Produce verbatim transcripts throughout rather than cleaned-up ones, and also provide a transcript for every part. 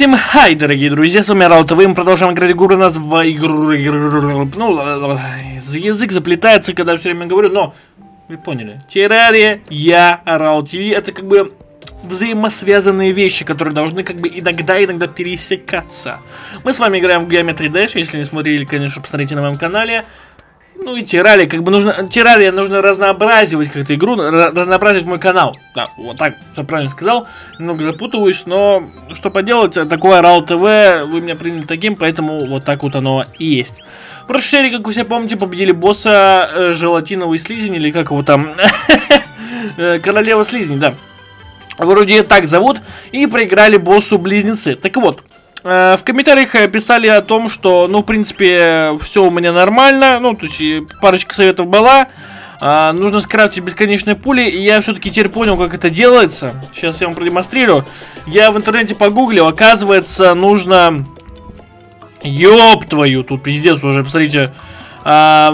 Всем хай, дорогие друзья, с вами РаоТВ, мы продолжаем играть игру, у нас в игру, ну, язык заплетается, когда все время говорю, но, вы поняли, Террария, я, РаоТВ, это как бы взаимосвязанные вещи, которые должны как бы иногда-иногда пересекаться. Мы с вами играем в Geometry Dash, если не смотрели, конечно, посмотрите на моем канале. Ну и Террария, как бы нужно, Террария нужно разнообразивать как-то игру, разнообразить мой канал. Да, вот так, все правильно сказал, немного запутываюсь, но что поделать, такое РаоТВ, вы меня приняли таким, поэтому вот так вот оно и есть. В прошлой серии, как вы все помните, победили босса э, желатиновый слизень, или как его там, королева слизней, да. Вроде так зовут, и проиграли боссу близнецы. Так вот. В комментариях писали о том, что, ну, в принципе, все у меня нормально. Ну, то есть, парочка советов была. а, Нужно скрафтить бесконечные пули. И я все-таки теперь понял, как это делается. Сейчас я вам продемонстрирую. Я в интернете погуглил. Оказывается, нужно... Ёб твою, тут пиздец уже, посмотрите. а,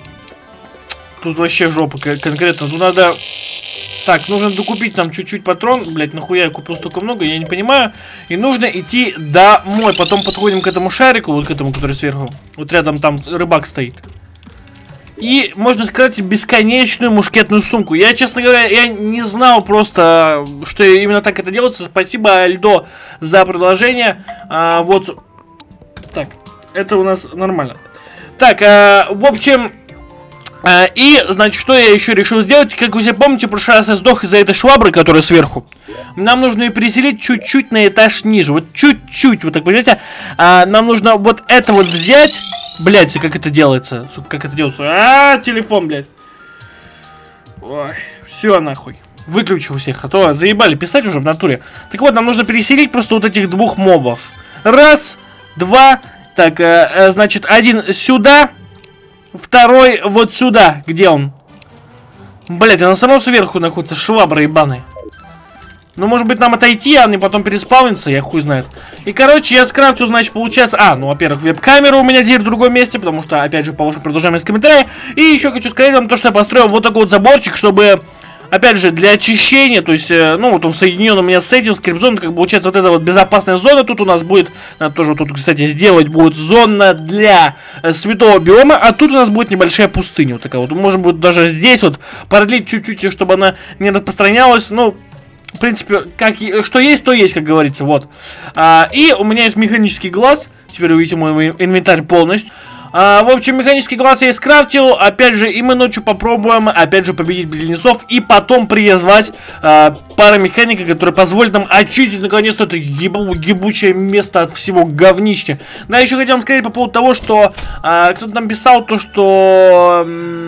Тут вообще жопа конкретно. Тут надо... Так, нужно докупить нам чуть-чуть патрон. Блять, нахуя я купил столько много, я не понимаю. И нужно идти домой. Потом подходим к этому шарику, вот к этому, который сверху. Вот рядом там рыбак стоит. И можно скрафтить бесконечную мушкетную сумку. Я, честно говоря, я не знал просто, что именно так это делается. Спасибо, Альдо, за предложение. а, Вот. Так, это у нас нормально. Так, а, в общем... А, и, значит, что я еще решил сделать? Как вы все помните, в прошлый раз я сдох из-за этой швабры, которая сверху. Нам нужно ее переселить чуть-чуть на этаж ниже. Вот чуть-чуть, вот так, понимаете? А, нам нужно вот это вот взять. Блять, как это делается? Сука, как это делается? А, телефон, блядь. Ой, все нахуй. Выключу всех, а то заебали писать уже в натуре. Так вот, нам нужно переселить просто вот этих двух мобов. Раз, два. Так, а, значит, один сюда. Второй вот сюда. Где он? Блять, она сама сверху находится. Швабра ебаная. Ну, может быть, нам отойти, а они потом переспавнится, я хуй знает. И, короче, я скрафтил, значит, получается... А, ну, во-первых, веб-камера у меня теперь в другом месте, потому что, опять же, положим, продолжаем из комментариев. И еще хочу сказать вам то, что я построил вот такой вот заборчик, чтобы... Опять же, для очищения, то есть, э, ну, вот он соединен у меня с этим, скрипт-зоной, как бы, получается, вот эта вот безопасная зона, тут у нас будет, надо тоже тут, кстати, сделать, будет зона для э, святого биома, а тут у нас будет небольшая пустыня, вот такая вот, может быть, даже здесь вот продлить чуть-чуть, чтобы она не распространялась, ну, в принципе, как, что есть, то есть, как говорится, вот. А, и у меня есть механический глаз, теперь вы видите мой инвентарь полностью. А, в общем, механический глаз я скрафтил. Опять же, и мы ночью попробуем, опять же, победить близнецов. И потом призвать а, парамеханика, который позволит нам очистить, наконец-то, это ебу, ебучее место от всего говнища. Да, еще хотел вам сказать по поводу того, что а, кто-то нам писал то, что...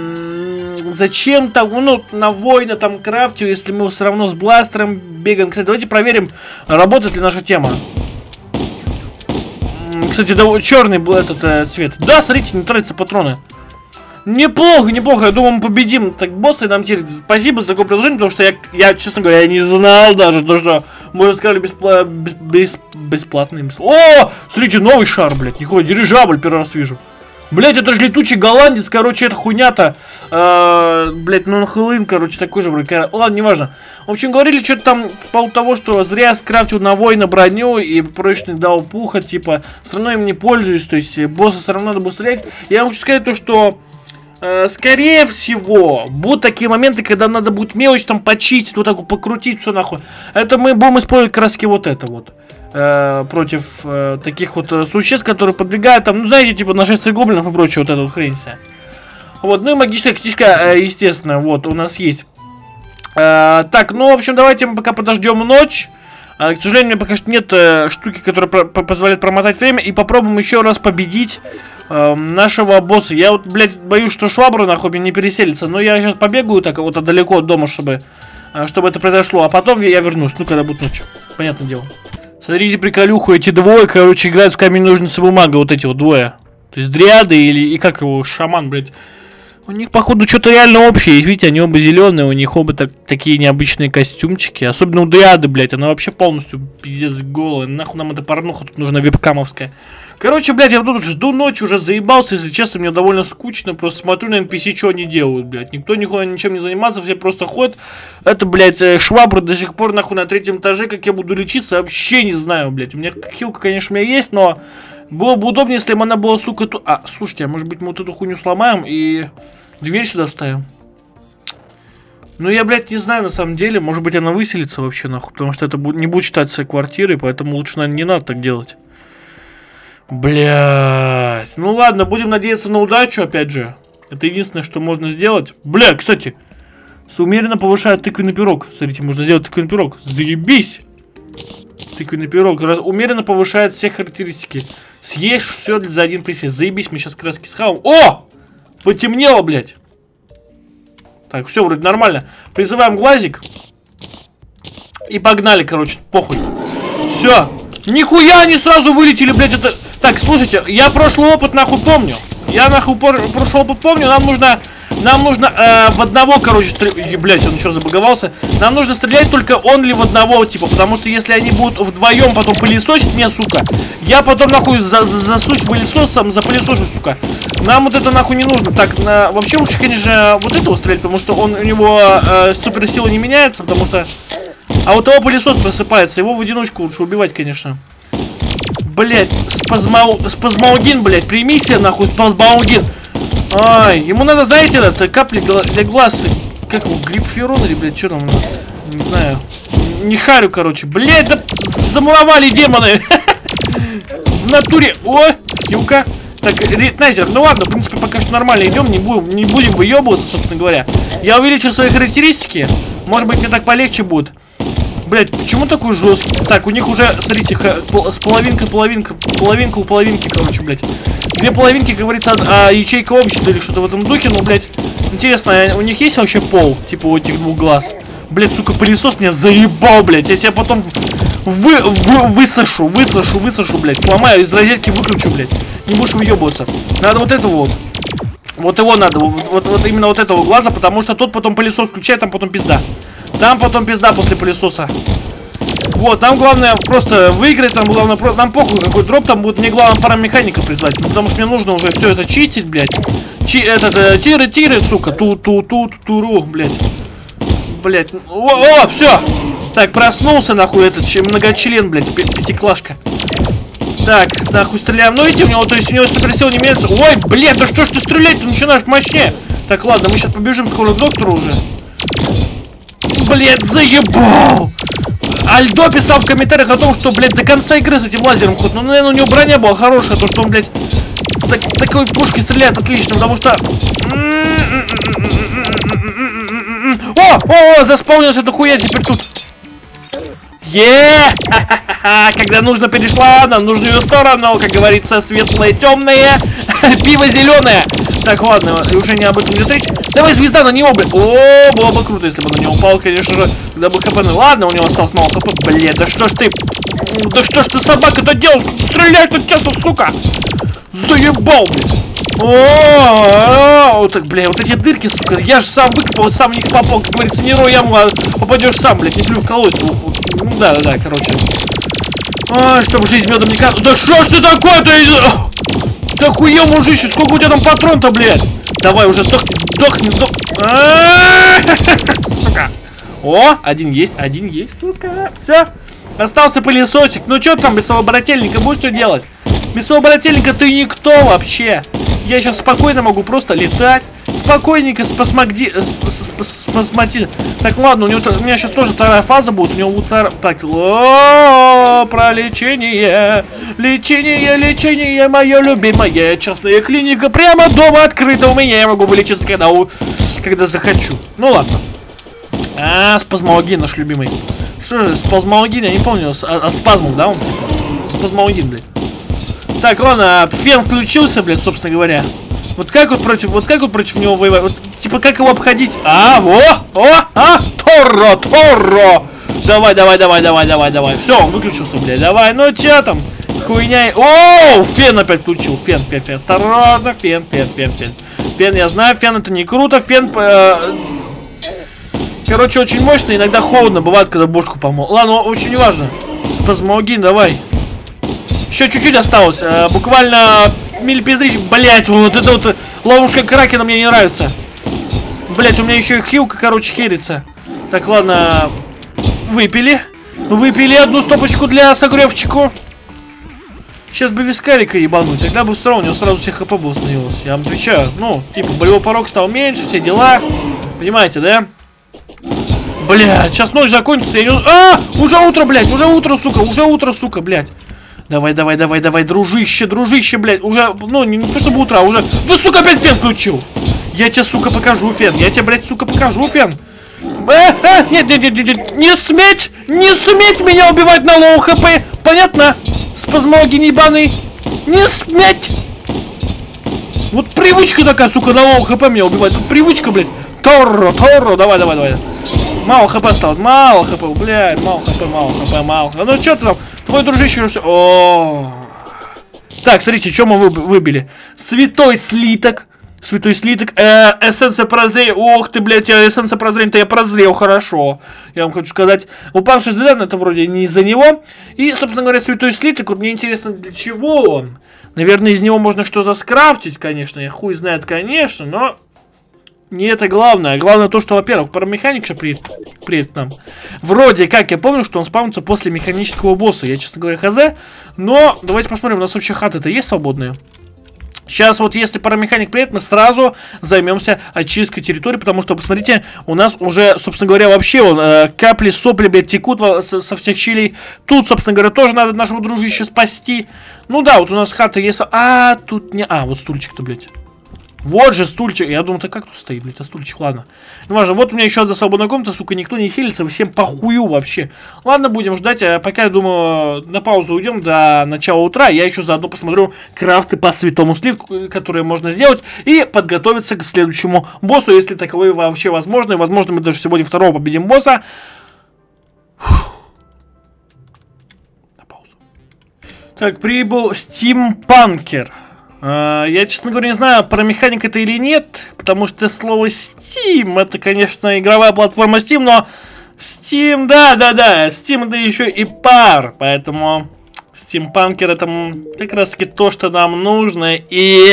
Зачем там, ну, на воина там крафтил, если мы все равно с бластером бегаем. Кстати, давайте проверим, работает ли наша тема. Кстати, да, черный был этот э, цвет. Да, смотрите, не тратятся патроны. Неплохо, неплохо. Я думаю, мы победим так босса. И нам теперь спасибо за такое предложение, потому что я, я, честно говоря, я не знал даже то, что мы сказали беспла без без бесплатный. О, смотрите, новый шар, блядь. Нихуя, дирижабль первый раз вижу. Блять, это же летучий голландец, короче, это хуйня-то. Э, блять, ну нахлын, короче, такой же, блядь. Ладно, неважно. В общем, говорили что-то там по поводу того, что зря скрафтил на воина броню и прочный дал пуха, типа, все равно им не пользуюсь, то есть босса все равно надо будет стрелять. Я хочу сказать то, что, э, скорее всего, будут такие моменты, когда надо будет мелочь там почистить, вот так вот покрутить, все нахуй. Это мы будем использовать краски вот это вот. Против э, таких вот э, существ, которые подбегают там, ну знаете, типа нашествие гоблинов и прочее, вот эту вот хрень вся. Вот, ну и магическая книжка, э, естественно, вот, у нас есть. э, Так, ну, в общем, давайте мы пока подождем ночь. э, К сожалению, у меня пока что нет э, штуки, которая про позволяет промотать время. И попробуем еще раз победить э, нашего босса. Я вот, блядь, боюсь, что швабра нахуй мне не переселится. Но я сейчас побегаю так вот далеко от дома, чтобы, э, чтобы это произошло. А потом я, я вернусь, ну, когда будет ночь. Понятное дело. Смотрите, приколюху, эти двое, короче, играют в камень, ножницы, бумага, вот эти вот двое. То есть дриады или, и как его, шаман, блядь. У них, походу, что-то реально общее есть. Видите, они оба зеленые, у них оба так, такие необычные костюмчики. Особенно у Дриады, блядь, она вообще полностью пиздец голая. Нахуй нам эта порнуха тут нужна вебкамовская. Короче, блядь, я тут жду ночи, уже заебался, если честно, мне довольно скучно. Просто смотрю на эн пи си, что они делают, блядь. Никто никуда ничем не занимается, все просто ходят. Это, блядь, швабра до сих пор, нахуй, на третьем этаже, как я буду лечиться, вообще не знаю, блядь. У меня хилка, конечно, у меня есть, но было бы удобнее, если бы она была, сука, ту... А, слушайте, а может быть мы вот эту хуйню сломаем и дверь сюда ставим? Ну, я, блядь, не знаю, на самом деле. Может быть, она выселится вообще, нахуй. Потому что это не будет считаться квартирой, поэтому лучше, наверное, не надо так делать. Блядь. Ну, ладно, будем надеяться на удачу, опять же. Это единственное, что можно сделать. Бля, кстати, умеренно повышает тыквенный пирог. Смотрите, можно сделать тыквенный пирог. Заебись! Тыквенный пирог. Умеренно повышает все характеристики. Съешь все за один присест. Заебись, мы сейчас краски схаваем. О! Потемнело, блядь. Так, все, вроде нормально. Призываем глазик. И погнали, короче, похуй. Все. Нихуя они сразу вылетели, блядь, это... Так, слушайте, я прошлый опыт, нахуй, помню. Я, нахуй, прошлый опыт помню. Нам нужно... Нам нужно э, в одного, короче, стрелять. Блять, он еще забаговался. Нам нужно стрелять только он ли в одного, типа. Потому что если они будут вдвоем потом пылесосить меня, сука, я потом, нахуй, за за засусь пылесосом, запылесошу, сука. Нам вот это, нахуй, не нужно. Так, на... вообще лучше, конечно, вот этого стрелять, потому что он, у него э, суперсила не меняется, потому что... А вот того пылесос просыпается. Его в одиночку лучше убивать, конечно. Блять, спазмау... спазмаугин, блять, прими себе, нахуй, спазмаугин. Ай, ему надо, знаете, это капли для глаз. Как его, грипферон или, блядь, что там у нас? Не знаю. Не харю, короче. Блядь, да замуровали демоны. В натуре. О, хилка. Так, ритнайзер. Ну ладно, в принципе, пока что нормально идем. Не будем, не будем выебываться, собственно говоря. Я увеличил свои характеристики. Может быть, мне так полегче будет. Блять, почему такой жесткий? Так, у них уже, смотрите, с половинкой, половинка, половинка у половинки, короче, блять. Две половинки, говорится, а, а ячейка общества или что-то в этом духе, ну, блять. Интересно, у них есть вообще пол, типа у этих двух глаз? Блять, сука, пылесос меня заебал, блять. Я тебя потом вы, вы, высошу, высошу, высошу, блять. Сломаю, из розетки выключу, блять. Не будешь выебываться. Надо вот этого вот. Вот его надо, вот, вот, вот именно вот этого глаза, потому что тот потом пылесос включает, там потом пизда. Там потом пизда после пылесоса. Вот, нам главное просто выиграть, там главное, нам похуй какой дроп там будет, мне главное парамеханика призвать, потому что мне нужно уже все это чистить, блядь. Чи, этот, э, тиры, тиры, сука, ту-ту-ту-туру, блядь. Блядь, о, о, все. Так, проснулся, нахуй, этот многочлен, блядь, пятиклашка. Так, нахуй стреляем. Ну, видите, у него, то есть у него суперсила не меняется. Ой, блядь, да что ж ты стрелять-то начинаешь мощнее? Так, ладно, мы сейчас побежим скоро к доктору уже. Блядь, заебал! Альдо писал в комментариях о том, что, блядь, до конца игры с этим лазером ход. Ну, наверное, у него броня была хорошая, то, что он, блядь, так, такой пушки стреляет отлично, потому что... О, о, о, заспаунилась эта хуя теперь тут. Еее! Когда нужно перешла на нужную сторону, как говорится, светлое, темное, пиво зеленое. Так, ладно, уже не об этом не речь. Давай звезда на него, блядь. О, было бы круто, если бы на него упал, конечно же. Когда бы хп. Ладно, у него осталось мало хп. Блядь, да что ж ты. Да что ж ты, собака-то делаешь? Стреляй тут часто, сука. Заебал, блядь. О, так, блядь, вот эти дырки, сука. Я же сам выкопал, сам в них попал. Как говорится, не рой яму, а попадешь сам, блядь, не плюй в колосье. Ну да, да, да, короче. Ой, чтобы жизнь медом не кат. Да что ж ты такой-то? Да хуя, мужище, сколько у тебя там патрон-то, блядь? Давай уже сдохни, сдохни, сдохни. Сука. О, один есть, один есть, сука. Все. Остался пылесосик. Ну что там, бесового брательника, будешь что делать? Бесового брательника ты никто вообще. Я сейчас спокойно могу просто летать. Спокойненько спасмагди... спасмати... Так, ладно, у, него, у меня сейчас тоже вторая фаза будет. У него будет вторая... Так, о, про лечение. Лечение, лечение, мое любимое. Частная клиника прямо дома открыта у меня. Я могу вылечиться, когда, у... когда захочу. Ну, ладно. А, спазмологин наш любимый. Что же, спазмологин, я не помню. От, от спазмов, да, он? Спазмологин, блядь. Так, ладно, фен включился, блядь, собственно говоря. Вот как вот против, вот как вот против него воевать? Вот, типа, как его обходить? А, во, о, а, Торро, Торро. Давай, давай, давай, давай, давай, давай. Все, он выключился, блядь. Давай, ну чё там? Хуйня. О, фен опять включил. Фен, фен, фен. Осторожно, фен, фен, фен, фен. Фен, я знаю, фен это не круто. Фен, э, короче, очень мощный. Иногда холодно бывает, когда бошку помол. Ладно, очень не важно. Спазмогин, давай. Еще чуть-чуть осталось. Э, буквально милипиздрич. Блять, вот это вот ловушка кракена мне не нравится. Блять, у меня еще и хилка, короче, херится. Так, ладно. Выпили. Выпили одну стопочку для согревчику. Сейчас бы вискарика ебануть, тогда бы все равно у него сразу все хп бы восстановилось. Я вам отвечаю. Ну, типа, болевой порог стал меньше, все дела. Понимаете, да? Блядь, сейчас ночь закончится. Я не... А! Уже утро, блядь, уже утро, сука, уже утро, сука, блядь. Давай, давай, давай, давай, дружище, дружище, блядь. Уже, ну, не, не то чтобы утро, а уже... Да, сука, опять фен включил. Я тебе, сука, покажу фен. Я тебе, блядь, сука, покажу фен. Э, э, нет, нет, нет, нет, нет, не сметь, не сметь меня убивать на лоу хп. Понятно? Спазмологин ебаный. Не сметь. Вот привычка такая, сука, на лоу хп меня убивать. Вот привычка, блядь. Торро, торро, давай, давай, давай. Мало хп стало, мало хп, блядь, мало хп, мало хп, мало хп. Ну что ты там, твой дружище все. О. Так, смотрите, что мы выбили. Святой слиток. Святой слиток, э, эссенция прозрения. Ох ты, блядь, эссенция прозрения-то я прозрел, хорошо. Я вам хочу сказать. Упавший звезда, это вроде не из-за него. И, собственно говоря, святой слиток, вот мне интересно, для чего он. Наверное, из него можно что-то скрафтить, конечно. Я хуй знает, конечно, но не это главное. Главное то, что, во-первых, парамеханик же приедет, приедет к нам. Вроде как, я помню, что он спавнится после механического босса. Я, честно говоря, хз. Но давайте посмотрим, у нас вообще хаты-то есть свободные? Сейчас вот, если парамеханик приедет, мы сразу займемся очисткой территории, потому что, посмотрите, у нас уже, собственно говоря, вообще вон, э, капли, сопли, блядь, текут во, со, со всех щелей. Тут, собственно говоря, тоже надо нашего дружища спасти. Ну да, вот у нас хата есть. А, тут не... А, вот стульчик-то, блядь. Вот же стульчик. Я думал, это как тут стоит, блядь, а стульчик, ладно. Ну важно, вот у меня еще одна свободная комната, сука, никто не селится, всем похую вообще. Ладно, будем ждать, а пока, я думаю, на паузу уйдем до начала утра. Я еще заодно посмотрю крафты по святому слитку, которые можно сделать, и подготовиться к следующему боссу, если таковые вообще возможны. Возможно, мы даже сегодня второго победим босса. Фух. На паузу. Так, прибыл Стимпанкер. Я, честно говоря, не знаю, про механик это или нет, потому что слово Steam, это, конечно, игровая платформа Steam, но Steam, да-да-да, Steam это еще и пар, поэтому Steampunker это как раз-таки то, что нам нужно. И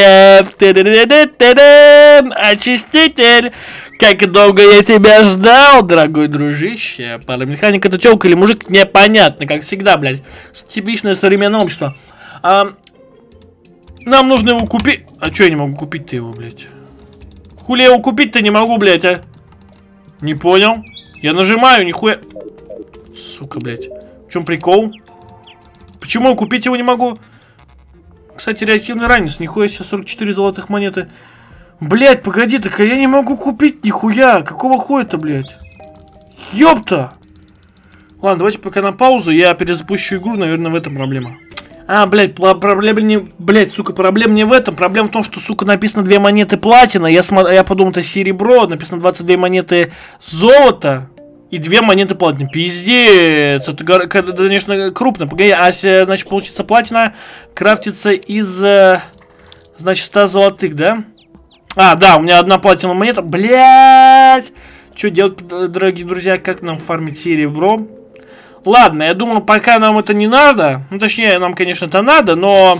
очиститель, как долго я тебя ждал, дорогой дружище. Парамеханик это телка или мужик, непонятно, как всегда, блядь, типичное современное общество. А... Нам нужно его купить. А чё я не могу купить-то его, блядь? Хули я его купить-то не могу, блядь, а? Не понял. Я нажимаю, нихуя. Сука, блядь. В чем прикол? Почему купить его не могу? Кстати, реактивный ранец. Нихуя себе, сорок четыре золотых монеты. Блядь, погоди, так я не могу купить нихуя. Какого хуя-то, блядь? Ёпта! Ладно, давайте пока на паузу. Я перезапущу игру, наверное, в этом проблема. А, блядь, проблема не... Блядь, сука, проблема не в этом. Проблема в том, что, сука, написано две монеты платина. Я, см... я подумал, это серебро. Написано двадцать две монеты золота. И две монеты платина. Пиздец. Это, конечно, крупно. Погоди, а, значит, получится платина крафтится из... Значит, ста золотых, да? А, да, у меня одна платиновая монета. Блядь. Что делать, дорогие друзья? Как нам фармить серебро? Ладно, я думаю, пока нам это не надо. Ну, точнее, нам, конечно, это надо, но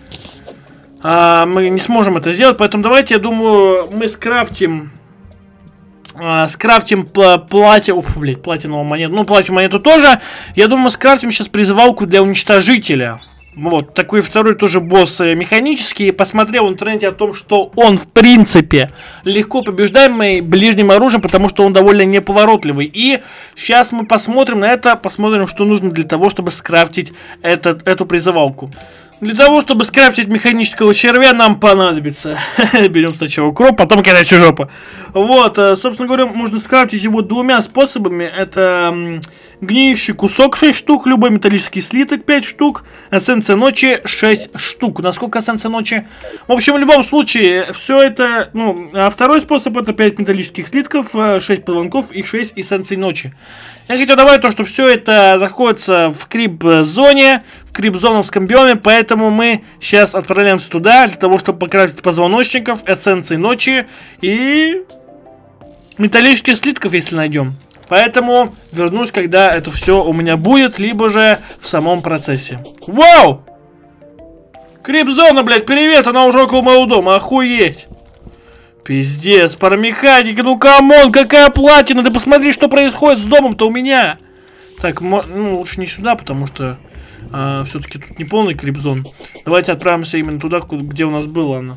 а, мы не сможем это сделать. Поэтому давайте, я думаю, мы скрафтим а, Скрафтим плати... Уф, блядь, платиновую монету. Ну, платиновую монету тоже. Я думаю, мы скрафтим сейчас призывалку для уничтожителя. Вот, такой второй тоже босс механический. Посмотрел в интернете о том, что он, в принципе, легко побеждаемый ближним оружием, потому что он довольно неповоротливый. И сейчас мы посмотрим на это, посмотрим, что нужно для того, чтобы скрафтить этот, эту призывалку. Для того, чтобы скрафтить механического червя, нам понадобится. Берем сначала укроп, потом горячая жопа. Вот, собственно говоря, можно скрафтить его двумя способами. Это гниющий кусок шесть штук, любой металлический слиток пять штук, эссенция ночи шесть штук. Насколько эссенция ночи? В общем, в любом случае, все это, ну, а второй способ это пять металлических слитков, шесть позвонков и шесть эссенций ночи. Я хотел добавить то, что все это находится в крип-зоне, в крип-зоновском биоме, поэтому Поэтому мы сейчас отправляемся туда, для того, чтобы покрафтить позвоночников, эссенции ночи и металлических слитков, если найдем. Поэтому вернусь, когда это все у меня будет, либо же в самом процессе. Вау! Крипзона, блядь, привет, она уже около моего дома, охуеть. Пиздец, парамеханика, ну камон, какая платина, ты посмотри, что происходит с домом-то у меня. Так, ну лучше не сюда, потому что а, все-таки тут не полный крипзон. Давайте отправимся именно туда, где у нас была она.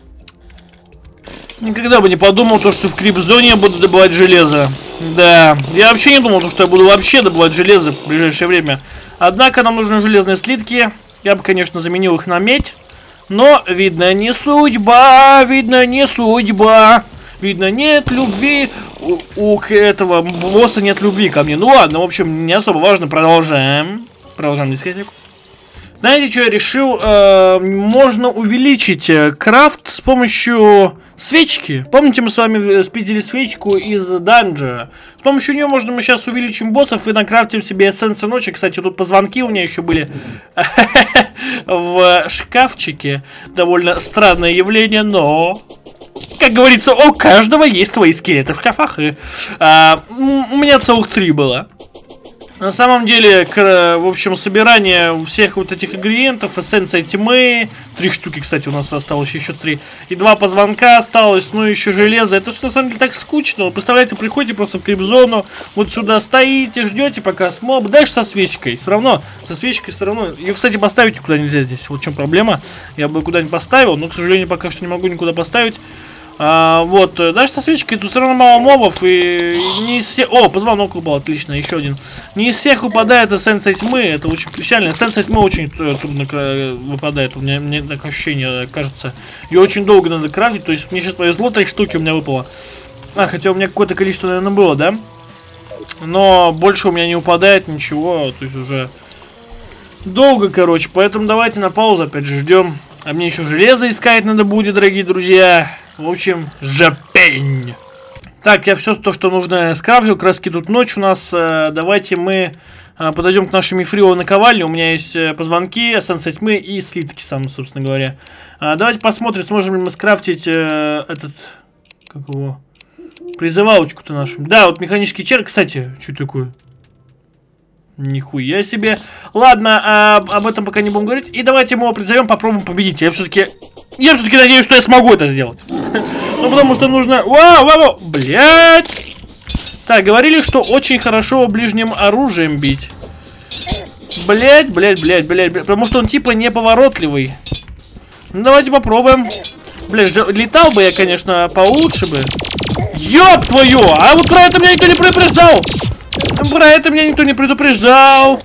Никогда бы не подумал, то, что в крипзоне я буду добывать железо. Да, я вообще не думал, что я буду вообще добывать железо в ближайшее время. Однако нам нужны железные слитки. Я бы, конечно, заменил их на медь. Но, видно, не судьба, видно, не судьба. Видно, нет любви. У, у этого босса нет любви ко мне. Ну ладно, в общем, не особо важно. Продолжаем. Продолжаем дискотеку. Знаете, что я решил? Э, можно увеличить э, крафт с помощью свечки. Помните, мы с вами спиздили свечку из данжа? С помощью нее можно мы сейчас увеличим боссов и накрафтим себе эссенцию ночи. Кстати, тут позвонки у меня еще были в шкафчике. Довольно странное явление, но... Как говорится, у каждого есть свои скелеты в шкафах. И, а, у меня целых три было. На самом деле, к, в общем, собирание всех вот этих ингредиентов, эссенция тьмы, три штуки, кстати, у нас осталось еще три, и два позвонка осталось, ну еще железо. Это все на самом деле так скучно. Вы представляете, приходите просто в крипзону, вот сюда стоите, ждете, пока смоб, дальше со свечкой. Все равно, со свечкой все равно. Ее, кстати, поставить никуда нельзя здесь. Вот в чем проблема. Я бы куда-нибудь поставил, но, к сожалению, пока что не могу никуда поставить. А, вот, даже со свечкой тут все равно мало мобов, и не из всех... О, позвонок упал, отлично, еще один. Не из всех выпадает эссенция тьмы, это очень печально. Эссенция тьмы очень трудно выпадает, у меня, мне такое ощущение, кажется. Ее очень долго надо крафтить, то есть мне сейчас повезло, три штуки у меня выпало. А, хотя у меня какое-то количество, наверное, было, да? Но больше у меня не упадает ничего, то есть уже долго, короче. Поэтому давайте на паузу опять же ждем. А мне еще железо искать надо будет, дорогие друзья. В общем, жопень. Так, я все то, что нужно, скрафтил. Краски тут ночь у нас. Давайте мы подойдем к нашей мифриловой наковальне. У меня есть позвонки, эссенция тьмы и слитки, сам, собственно говоря. Давайте посмотрим, сможем ли мы скрафтить этот... Как его? Призывалочку-то нашу. Да, вот механический червь. Кстати, что такое? Нихуя себе. Ладно, а, об этом пока не будем говорить. И давайте мы его призовем, попробуем победить. Я все-таки... Я все-таки надеюсь, что я смогу это сделать. Ну, потому что нужно... Вау, вау, вау, блядь. Так, говорили, что очень хорошо ближним оружием бить. Блядь, блядь, блядь, блядь. Потому что он типа неповоротливый. Ну, давайте попробуем. Блядь, летал бы я, конечно, получше бы. Ёб твою! А вот про это меня никто не предупреждал! Про это меня никто не предупреждал.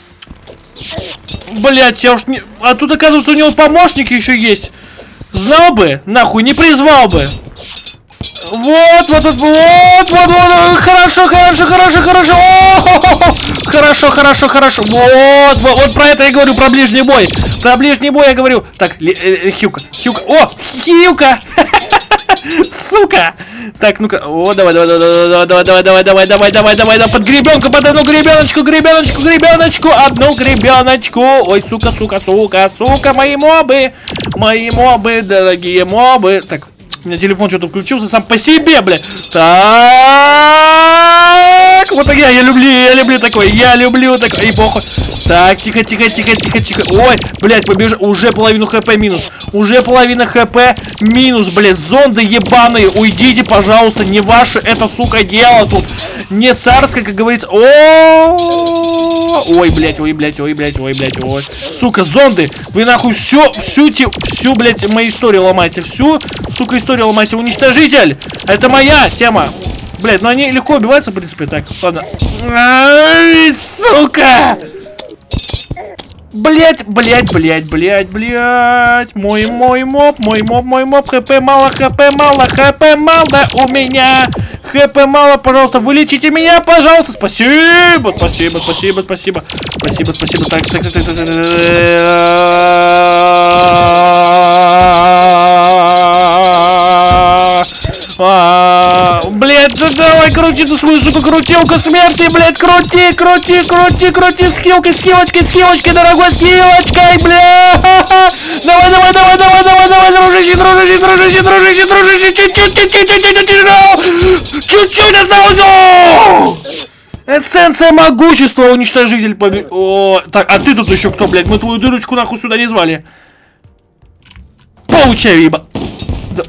Блять, я уж не... А тут, оказывается, у него помощники еще есть. Знал бы, нахуй, не призвал бы. Вот, вот, вот, вот, вот, вот, хорошо, хорошо, хорошо, хорошо. О-хо-хо-хо. Хорошо, хорошо, хорошо. Вот, вот, вот про это я говорю, про ближний бой. Про ближний бой я говорю. Так, э, Хьюка, Хьюка. О, Хьюка. Сука! Так, ну-ка. О, давай, давай, давай, давай, давай, давай, давай, давай, давай, давай, давай, под гребенку, под одну гребеночку, гребеночку, гребеночку, одну гребеночку. Ой, сука, сука, сука, сука, мои мобы, мои мобы, дорогие мобы. Так, у меня телефон что-то включился сам по себе, бля. Так, вот так я, я люблю, я люблю такой, я люблю такой, эй, похуй. Так, тихо, тихо, тихо, тихо, тихо. Ой, блядь, побежал, уже половину хп минус. Уже половина хп минус, блядь, зонды ебаные. Уйдите, пожалуйста, не ваше это, сука, дело тут. Не царское, как говорится. О, ой, блядь, ой, блядь, ой, блядь, ой, блядь, ой. Сука, зонды, вы нахуй всю, всю, всю, блядь, мою историю ломаете. Всю, сука, историю ломаете. Уничтожитель, это моя тема. Блядь, ну они легко убиваются, в принципе, так, ладно. Ай, сука! Блять, блять, блять, блять, блять. Мой, мой моб, мой моб, мой моб. ХП мало, хп мало, хп мало у меня. ХП мало, пожалуйста, вылечите меня, пожалуйста. Спасибо, спасибо, спасибо, спасибо. Спасибо, спасибо. Так, так, так, так, так, так. А, блядь, ну давай крути ты свою, сука, крутилку смерти, блядь, крути, крути, крути, крути, скиллкой, скиллочкой, скиллочкой, дорогой, скиллочкой, блядь. дружище, дружище, дружище, дружище, чуть-чуть, чуть-чуть осталось. Эссенция могущества, уничтожитель побед... О, так, а ты тут еще кто, блядь? Мы твою дырочку нахуй сюда не звали. Получай, виба. Да.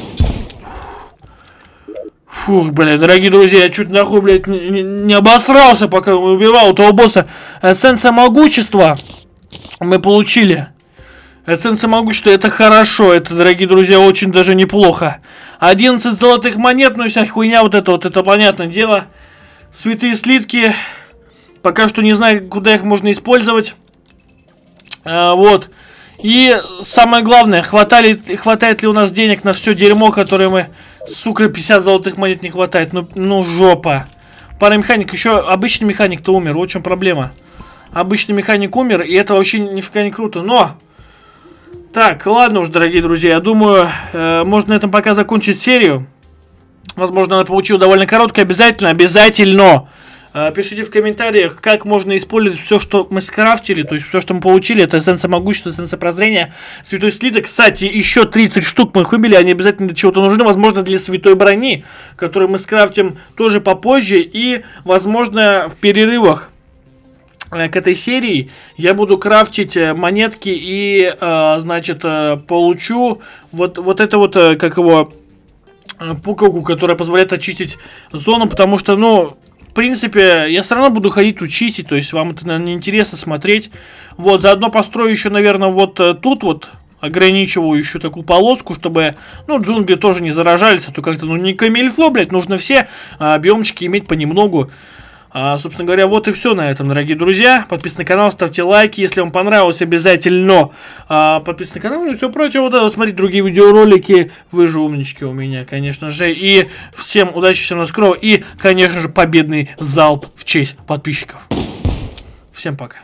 Фух, блядь, дорогие друзья, я чуть нахуй, блядь, не, не обосрался, пока убивал того босса. Эссенция могущества мы получили. Эссенция могущества, это хорошо, это, дорогие друзья, очень даже неплохо. одиннадцать золотых монет, ну и вся хуйня вот это вот, это понятное дело. Святые слитки. Пока что не знаю, куда их можно использовать. А, вот. И самое главное, хватали, хватает ли у нас денег на все дерьмо, которое мы... Сука, пятьдесят золотых монет не хватает. Ну, ну жопа. Парамеханик, еще обычный механик-то умер. Вот в чем проблема. Обычный механик умер, и это вообще нифига не круто. Но... Так, ладно уж, дорогие друзья. Я думаю, э, можно на этом пока закончить серию. Возможно, она получилась довольно короткая. Обязательно, обязательно э, пишите в комментариях, как можно использовать все, что мы скрафтили. То есть все, что мы получили. Это эссенция могущества, эссенция прозрения, святой слиток. Кстати, еще тридцать штук мы их выбили. Они обязательно для чего-то нужны. Возможно, для святой брони, которую мы скрафтим тоже попозже. И, возможно, в перерывах э, к этой серии я буду крафтить э, монетки. И, э, значит, э, получу вот, вот это вот, э, как его... пукалку, которая позволяет очистить зону, потому что, ну, в принципе, я все равно буду ходить тут чистить, то есть вам это, наверное, неинтересно смотреть. Вот, заодно построю еще, наверное, вот тут вот ограничивающую такую полоску, чтобы, ну, джунгли тоже не заражались, а то как-то, ну, не камильфо, блядь, нужно все а, объемчики иметь понемногу. А, собственно говоря, вот и все на этом, дорогие друзья. Подписывайтесь на канал, ставьте лайки, если вам понравилось, обязательно а, подписывайтесь на канал и все прочее. Вот это, смотрите другие видеоролики. Вы же умнички у меня, конечно же. И всем удачи, всем до скорого. И, конечно же, победный залп в честь подписчиков. Всем пока.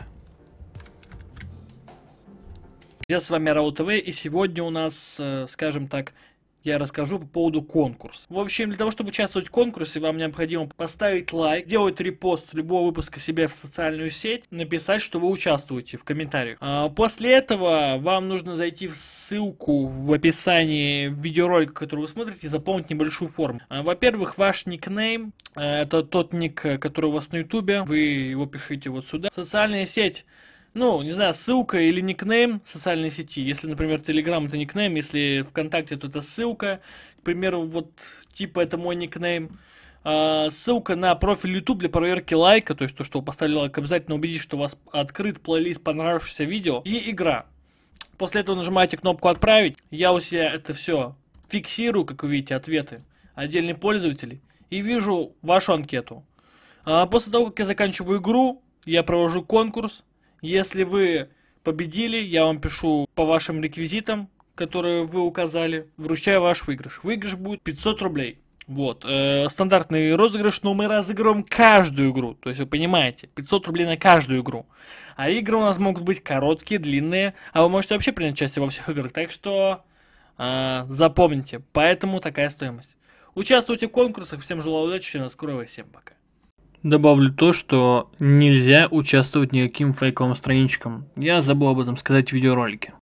Я с вами Рау ТВ, и сегодня у нас, э, скажем так, я расскажу по поводу конкурса. В общем, для того, чтобы участвовать в конкурсе, вам необходимо поставить лайк, делать репост любого выпуска себе в социальную сеть, написать, что вы участвуете в комментариях. А после этого вам нужно зайти в ссылку в описании видеоролика, который вы смотрите, и заполнить небольшую форму. А, во-первых, ваш никнейм, это тот ник, который у вас на ютубе, вы его пишите вот сюда. Социальная сеть. Ну, не знаю, ссылка или никнейм социальной сети. Если, например, Telegram это никнейм, если ВКонтакте, то это ссылка. К примеру, вот типа это мой никнейм. А, ссылка на профиль YouTube для проверки лайка, то есть то, что вы поставили лайк. Обязательно убедитесь, что у вас открыт плейлист понравившееся видео. И игра. После этого нажимаете кнопку «Отправить». Я у себя это все фиксирую, как вы видите, ответы отдельных пользователей. И вижу вашу анкету. А, после того, как я заканчиваю игру, я провожу конкурс. Если вы победили, я вам пишу по вашим реквизитам, которые вы указали, вручаю ваш выигрыш. Выигрыш будет пятьсот рублей. Вот, э, стандартный розыгрыш, но мы разыгрываем каждую игру. То есть вы понимаете, пятьсот рублей на каждую игру. А игры у нас могут быть короткие, длинные, а вы можете вообще принять участие во всех играх. Так что э, запомните, поэтому такая стоимость. Участвуйте в конкурсах, всем желаю удачи, всем до скорого и всем пока. Добавлю то, что нельзя участвовать никаким фейковым страничкам. Я забыл об этом сказать в видеоролике.